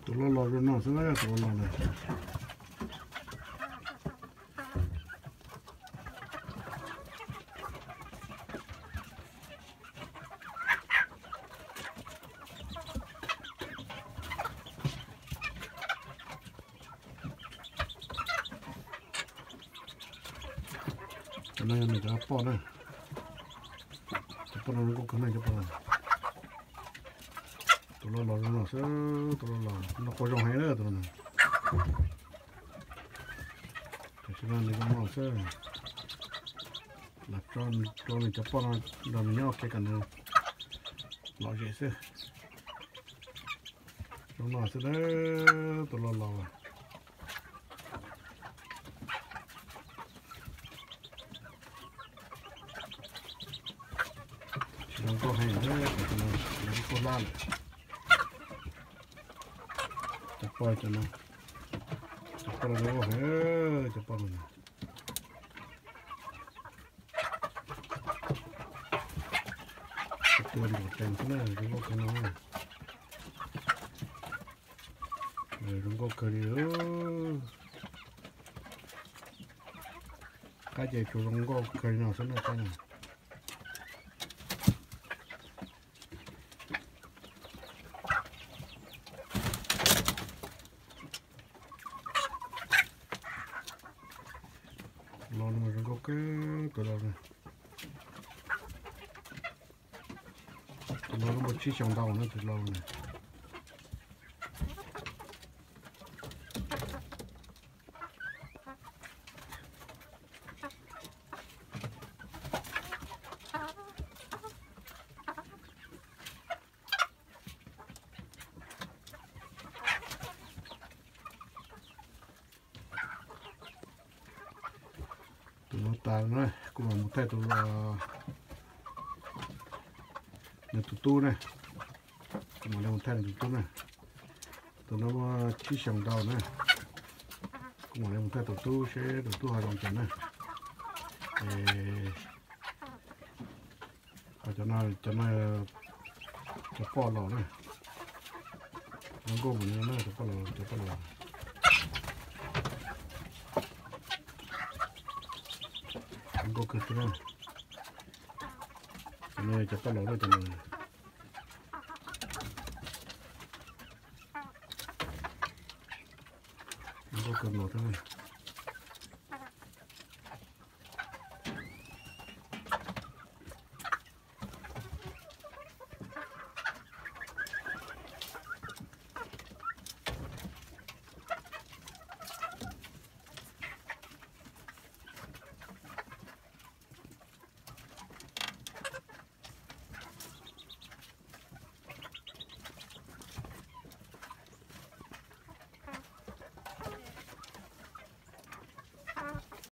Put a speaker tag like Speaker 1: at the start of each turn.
Speaker 1: tụi nó lo rồi nó sẽ lấy tụi nó này cái này mình đã bỏ đây nó có cái này cho bỏ tụi nó lo rồi nó sẽ tụi nó lo nó có rong hay nữa tụi nó cho nên nó sẽ là cho mình cho bỏ nó làm nhau cái này lo dễ sẽ nó sẽ đấy tụi nó lo nó có hay đấy nó có lan chặt coi cho nó có hết chặt coi này tiền một tiền thế này cũng có cái nó rồi cũng có cái điều cái gì chủ cũng có cái nào sẽ là cái này lo mà cũng có cái tụi nó này tụi nó có một chiếc chồng đầu nữa tụi nó này nó tàn rồi cũng là một thay tụi là tụi tu này cũng là một thay tụi tu này tụi nó chỉ sòng đầu này cũng là một thay tụi tu sẽ tụi tu hoạt động này và cho nó cho po lò này nó có một nó cho po lò có cực nữa này cho lỗ đây cho này có cực lỗ thôi